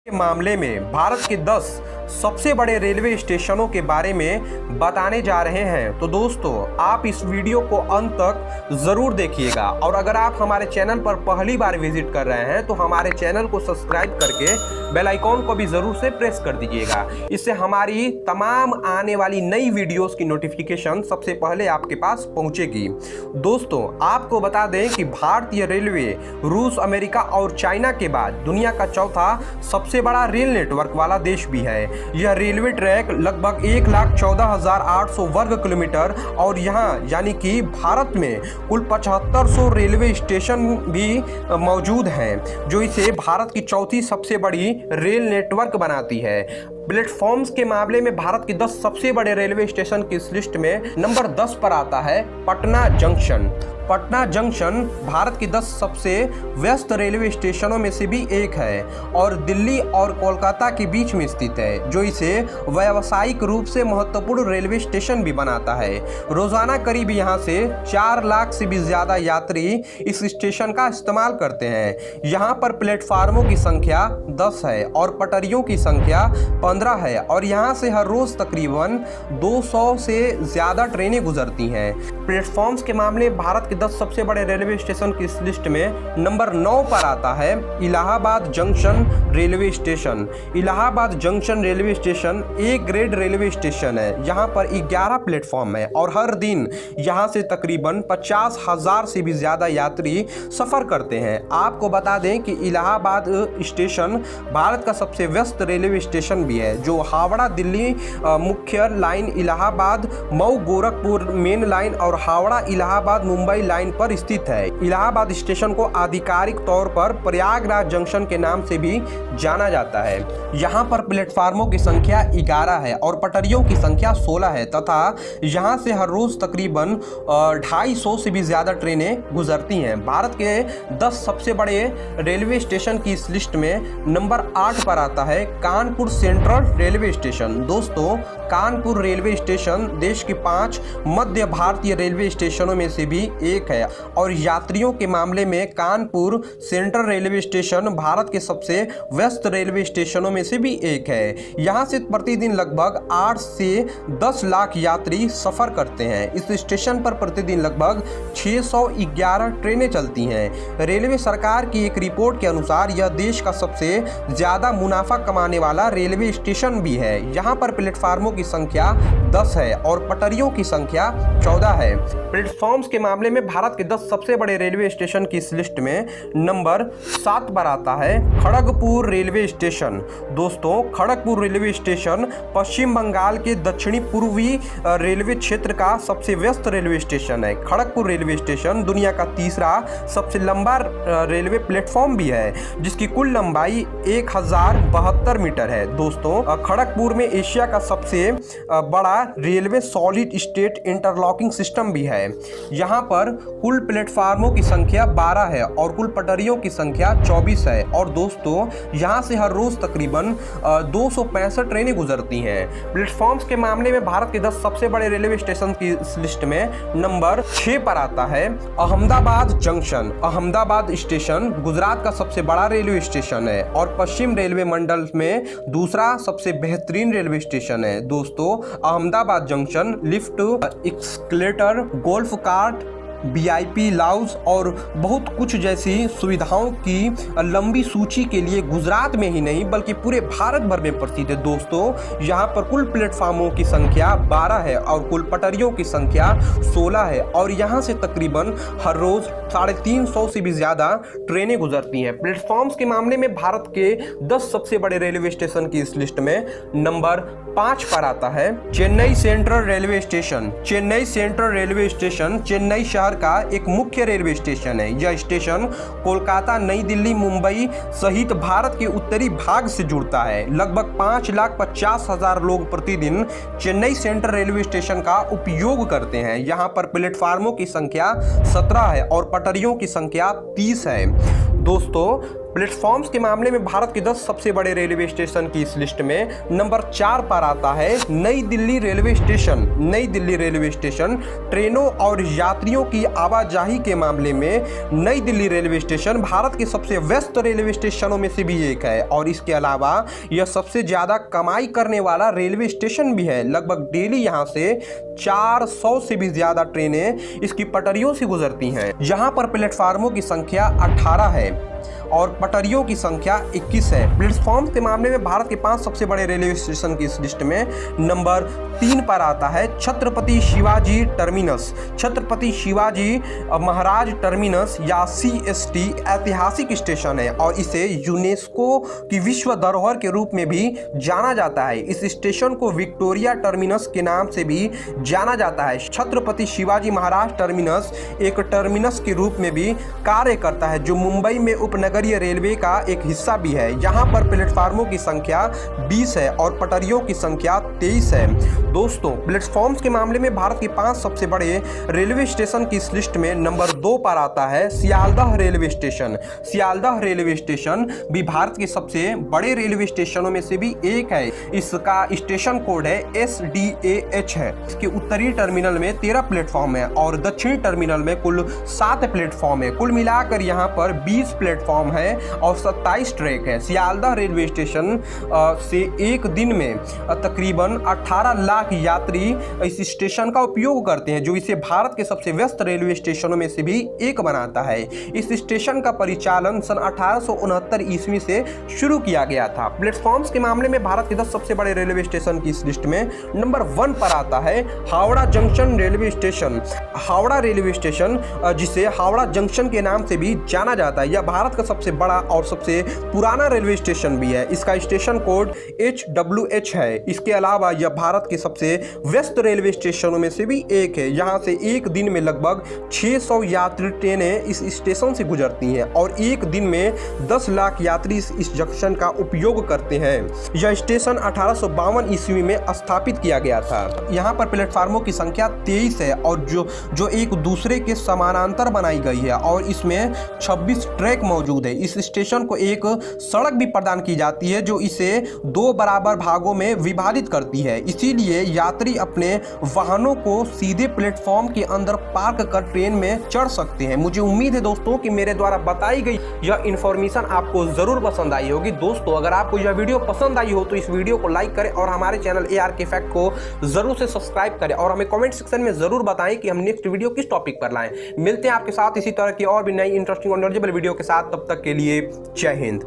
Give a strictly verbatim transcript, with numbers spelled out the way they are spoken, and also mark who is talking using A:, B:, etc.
A: के मामले में भारत के दस सबसे बड़े रेलवे स्टेशनों के बारे में बताने जा रहे हैं। तो दोस्तों, आप इस वीडियो को अंत तक जरूर देखिएगा और अगर आप हमारे चैनल पर पहली बार विजिट कर रहे हैं तो हमारे चैनल को सब्सक्राइब करके बेल आइकॉन को भी जरूर से प्रेस कर दीजिएगा। इससे हमारी तमाम आने वाली नई वीडियोस की नोटिफिकेशन सबसे पहले आपके पास पहुंचेगी। दोस्तों, आपको बता दें कि भारतीय रेलवे रूस, अमेरिका और चाइना के बाद दुनिया का चौथा सबसे बड़ा रेल नेटवर्क वाला देश भी है। यह रेलवे ट्रैक लगभग एक लाख चौदह हजार आठ सौ वर्ग किलोमीटर और यहाँ यानी कि भारत में कुल पचहत्तर सौ रेलवे स्टेशन भी मौजूद हैं, जो इसे भारत की चौथी सबसे बड़ी रेल नेटवर्क बनाती है। प्लेटफॉर्म्स के मामले में भारत के दस सबसे बड़े रेलवे स्टेशन की इस लिस्ट में नंबर दस पर आता है पटना जंक्शन। पटना जंक्शन भारत के दस सबसे व्यस्त रेलवे स्टेशनों में से भी एक है और दिल्ली और कोलकाता के बीच में स्थित है, जो इसे व्यावसायिक रूप से महत्वपूर्ण रेलवे स्टेशन भी बनाता है। रोजाना करीब यहां से चार लाख से भी ज्यादा यात्री इस स्टेशन का इस्तेमाल करते हैं। यहां पर प्लेटफार्मों की संख्या दस है और पटरियों की संख्या पंद्रह है और यहां से हर रोज तकरीबन दो सौ से ज्यादा ट्रेनें गुजरती हैं। प्लेटफॉर्म्स के मामले में भारत के दस सबसे बड़े रेलवे स्टेशन की इस लिस्ट में नंबर नौ पर आता है Allahabad junction railway station. Allahabad junction railway station एक ग्रेड रेलवे स्टेशन है। यहाँ पर ग्यारह प्लेटफॉर्म है और हर दिन यहाँ से तकरीबन पचास हजार से भी ज्यादा यात्री सफर करते हैं। आपको बता दें कि इलाहाबाद स्टेशन भारत का सबसे व्यस्त रेलवे स्टेशन भी है, जो हावड़ा दिल्ली मुख्य line, Allahabad Mau Gorakhpur main line और हावड़ा इलाहाबाद मुंबई लाइन पर स्थित है। इलाहाबाद स्टेशन को आधिकारिक तौर पर प्रयागराज जंक्शन के नाम से भी जाना जाता है। यहाँ पर प्लेटफार्मों की संख्या ग्यारह है और पटरियों की संख्या सोलह है तथा यहाँ से हर रोज तकरीबन ढाई सौ से भी ज्यादा ट्रेनें गुजरती हैं। भारत के दस सबसे बड़े रेलवे स्टेशन की इस लिस्ट में नंबर आठ पर आता है कानपुर सेंट्रल रेलवे स्टेशन। दोस्तों, कानपुर रेलवे स्टेशन देश के पांच मध्य भारतीय रेलवे स्टेशनों में से भी एक है और यात्रियों के मामले में Kanpur central railway station Bharat के सबसे व्यस्त रेलवे स्टेशनों में से भी एक है। यहाँ से प्रतिदिन लगभग आठ से दस लाख यात्री सफर करते हैं। इस स्टेशन पर प्रतिदिन लगभग छह सौ ग्यारह ट्रेनें चलती हैं। रेलवे सरकार की एक रिपोर्ट के अनुसार यह देश का सबसे ज्यादा मुनाफा कमाने वाला रेलवे स्टेशन भी है। यहाँ पर प्लेटफार्मों की संख्या दस है और पटरियों की संख्या चौदह है। प्लेटफॉर्म्स के मामले में भारत के दस सबसे बड़े रेलवे स्टेशन की इस लिस्ट में नंबर सात पर आता है खड़गपुर रेलवे स्टेशन। दोस्तों, खड़गपुर रेलवे स्टेशन पश्चिम बंगाल के दक्षिणी पूर्वी रेलवे क्षेत्र का सबसे व्यस्त रेलवे स्टेशन है। खड़गपुर रेलवे स्टेशन दुनिया का तीसरा सबसे लंबा रेलवे प्लेटफॉर्म भी है, जिसकी कुल लंबाई एक हजार बहत्तर मीटर है। दोस्तों, खड़गपुर में एशिया का सबसे बड़ा railway solid state interlocking system भी है। यहाँ पर कुल प्लेटफार्मों की संख्या बारह है और कुल पटरियों की संख्या चौबीस है और दोस्तों, यहाँ से हर रोज तकरीबन दो सौ पैंसठ ट्रेनें गुजरती हैं। प्लेटफॉर्म्स के मामले में भारत के दस सबसे बड़े रेलवे स्टेशन की इस लिस्ट में नंबर छह पर आता है अहमदाबाद जंक्शन। अहमदाबाद स्टेशन गुजरात का सबसे बड़ा रेलवे स्टेशन है और पश्चिम रेलवे मंडल में दूसरा सबसे बेहतरीन रेलवे स्टेशन है। दोस्तों, Ahmedabad junction lift, escalator, golf cart, VIP lounge और बहुत कुछ जैसी सुविधाओं की लंबी सूची के लिए गुजरात में ही नहीं बल्कि पूरे भारत भर में प्रसिद्ध है। दोस्तों, यहाँ पर कुल प्लेटफार्मों की संख्या बारह है और कुल पटरियों की संख्या सोलह है और यहाँ से तकरीबन हर रोज साढ़े तीन सौ से भी ज्यादा ट्रेनें गुजरती हैं। प्लेटफॉर्म्स के मामले में भारत के दस सबसे बड़े रेलवे स्टेशन की इस लिस्ट में नंबर पाँच पर आता है Chennai central railway station. Chennai central railway station Chennai शहर का एक मुख्य रेलवे स्टेशन है। यह स्टेशन कोलकाता, नई दिल्ली, मुंबई सहित भारत के उत्तरी भाग से जुड़ता है। लगभग पांच लाख पचास हजार लोग प्रतिदिन चेन्नई सेंट्रल रेलवे स्टेशन का उपयोग करते हैं। यहाँ पर प्लेटफार्मों की संख्या सत्रह है और पटरियों की संख्या तीस है। दोस्तों, प्लेटफॉर्म्स के मामले में भारत के दस सबसे बड़े रेलवे स्टेशन की इस लिस्ट में नंबर चार पर आता है नई दिल्ली रेलवे स्टेशन। नई दिल्ली रेलवे स्टेशन ट्रेनों और यात्रियों की आवाजाही के मामले में नई दिल्ली रेलवे स्टेशन भारत के सबसे व्यस्त रेलवे स्टेशनों में से भी एक है और इसके अलावा यह सबसे ज्यादा कमाई करने वाला रेलवे स्टेशन भी है। लगभग डेली यहां से चार सौ से भी ज्यादा ट्रेनें इसकी पटरियों से गुजरती हैं। यहां पर प्लेटफार्मों की संख्या अठारह है और पटरियों की संख्या इक्कीस है। प्लेटफॉर्म के मामले में भारत के पांच सबसे बड़े रेलवे स्टेशन की इस लिस्ट में नंबर तीन पर आता है छत्रपति शिवाजी टर्मिनस। छत्रपति शिवाजी महाराज टर्मिनस या सी एस टी ऐतिहासिक स्टेशन है और इसे यूनेस्को की विश्व धरोहर के रूप में भी जाना जाता है। इस स्टेशन को विक्टोरिया टर्मिनस के नाम से भी जाना जाता है। छत्रपति शिवाजी महाराज टर्मिनस एक टर्मिनस के रूप में भी कार्य करता है जो मुंबई में उपनगरीय रेलवे का एक हिस्सा भी है। यहाँ पर प्लेटफार्मों की संख्या बीस है और पटरियों की संख्या तेईस है। दोस्तों, प्लेटफॉर्म्स के मामले में भारत के पांच सबसे बड़े रेलवे स्टेशन की इस लिस्ट में नंबर दो पर आता है Sealdah railway station. Sealdah railway station भी भारत के सबसे बड़े रेलवे स्टेशनों में से भी एक है। इसका स्टेशन कोड है एस डी ए एच है। इसके उत्तरी टर्मिनल में तेरह प्लेटफॉर्म है और दक्षिणी टर्मिनल में कुल सात प्लेटफॉर्म है। कुल मिलाकर यहाँ पर बीस प्लेटफॉर्म है और सत्ताईस ट्रैक है। सियालदह रेलवे स्टेशन से एक दिन में तकरीबन अठारह लाख यात्री इस स्टेशन का उपयोग करते हैं जो इसे भारत के सबसे व्यस्त रेलवे स्टेशनों में से भी एक बनाता है। इस स्टेशन का परिचालन सन अठारह सौ उनहत्तर ईस्वी से शुरू किया गया था। प्लेटफॉर्म्स के मामले में भारत के दस सबसे बड़े रेलवे स्टेशन की इस लिस्ट में नंबर वन पर आता है Howrah junction railway station. Howrah railway station जिसे हावड़ा जंक्शन के नाम से भी जाना जाता है, यह भारत का सबसे बड़ा और सबसे पुराना रेलवे स्टेशन भी है। इसका station code H W H है। इसके अलावा यह भारत के सबसे व्यस्त रेलवे स्टेशनों में से भी एक है। यहाँ से एक दिन में लगभग छह सौ यात्री ट्रेनें इस स्टेशन से गुजरती हैं और एक दिन में दस लाख यात्री इस जंक्शन का उपयोग करते हैं। यह स्टेशन अठारह सौ बावन ईस्वी में स्थापित किया गया था। यहाँ पर प्लेटफार्मों की संख्या तेईस है और जो जो एक दूसरे के समानांतर बनाई गई है और इसमें छब्बीस ट्रैक मौजूद है। इस स्टेशन को एक सड़क भी प्रदान की जाती है जो इसे दो बराबर भागों में विभाजित करती है। इसीलिए यात्री अपने वाहनों को सीधे प्लेटफॉर्म के अंदर पार्क कर ट्रेन में चढ़ सकते हैं। मुझे उम्मीद है दोस्तों कि मेरे द्वारा बताई गई यह इंफॉर्मेशन आपको जरूर पसंद आई होगी। दोस्तों, अगर आपको यह वीडियो पसंद आई हो तो इस वीडियो को लाइक करें और हमारे चैनल ए आर के फैक्ट को जरूर से सब्सक्राइब करें और हमें कमेंट सेक्शन में जरूर बताएं कि हम नेक्स्ट वीडियो किस टॉपिक पर लाएं। मिलते हैं आपके साथ इसी तरह की और भी नई इंटरेस्टिंग और नॉलेजेबल वीडियो के साथ। तब तक के लिए जय हिंद।